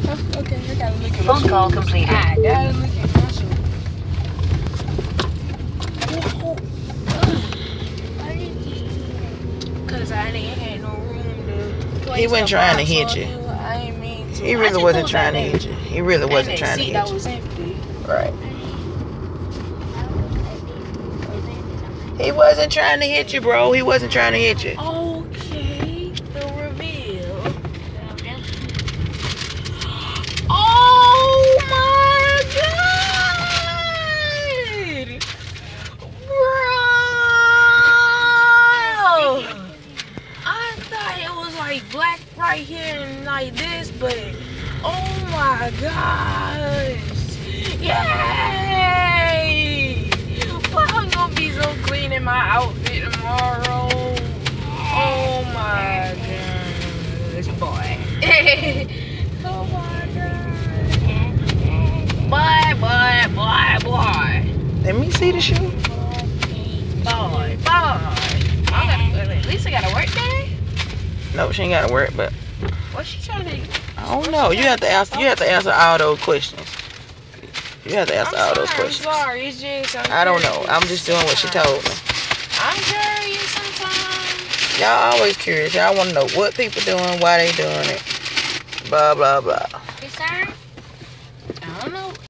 Okay, I gotta look at Phone call completed. I gotta look at my shoes. Cause I didn't have no room to. He wasn't trying to hit you. I ain't mean to. He really wasn't trying to hit you. He really wasn't trying to hit That you. was empty. Right. He wasn't trying to hit you, bro. He wasn't trying to hit you. Okay, the reveal. Oh my God, bro! I thought it was like black right here and like this, but oh my gosh! Yay! Well, I'm gonna be so clean in my outfit tomorrow. Oh my gosh, boy. Oh my gosh. Boy. Let me see the shoe. Boy. At least I gotta work today. No, she ain't got to work, but What's she trying to do? I don't know. You have to answer all those questions. You have to answer all those questions. I'm sorry. It's just I don't know. I'm just doing what she told me. I'm curious sometimes. Y'all always curious. Y'all want to know what people doing, why they doing it, blah blah blah. Yes, sir.